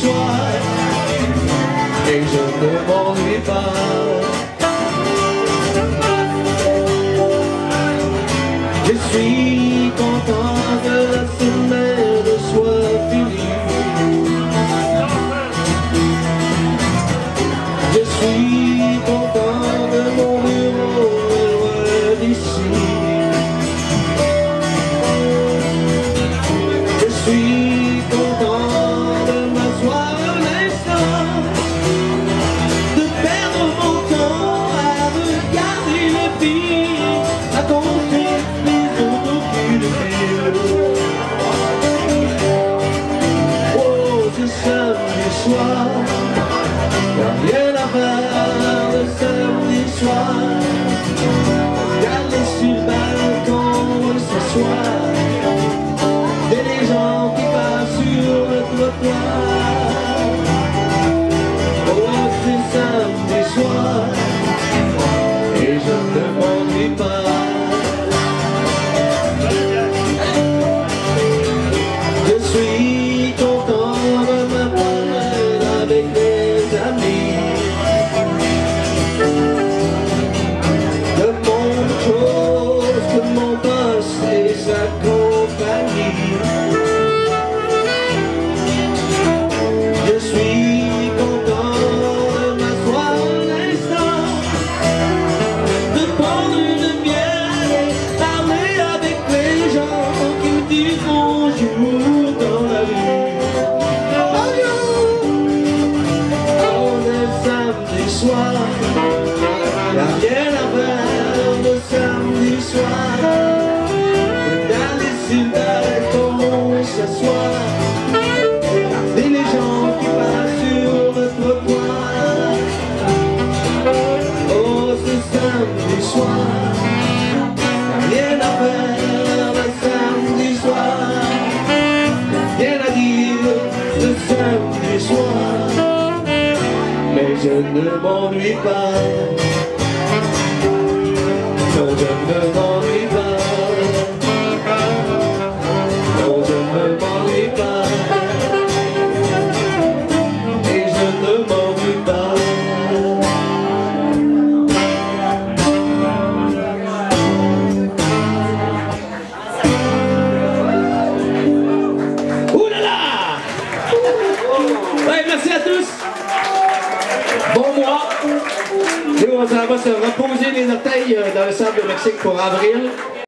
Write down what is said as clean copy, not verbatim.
soir et je ne m'ennuie pas. Je suis content que la semaine soit finie. Je suis content de mon bureau loin d'ici. Je suis content de m'asseoir un instant, de perdre mon temps à regarder les filles, à compter les autocules. Oh, ce samedi soir, y'a rien à faire le samedi soir. Regarder sur le balcon s'asseoir, et les gens qui passent sur le trottoir. Oh, c'est samedi soir et je ne m'ennuie pas. Je suis content de me promener avec mes amis, de mon chose, de mon boss et sa compagnie. Je suis content de m'asseoir un instant, de prendre une bière et parler avec les gens qui me disent bonjour dans la rue. Oh, le samedi soir, y'a rien à faire le samedi soir. D'aller sur le balcon s'asseoir, regarder les gens qui passent sur le trottoir. Oh, ce samedi soir, y'a rien à faire le samedi soir. Rien à dire le samedi soir, mais je ne m'ennuie pas. Non, je ne m'ennuie pas. Non, je ne m'ennuie pas. Et je ne m'ennuie pas. Ouh là là! Ouais, merci à tous. Bon mois. Et on va se reposer les orteils dans le sable de Mexique pour avril.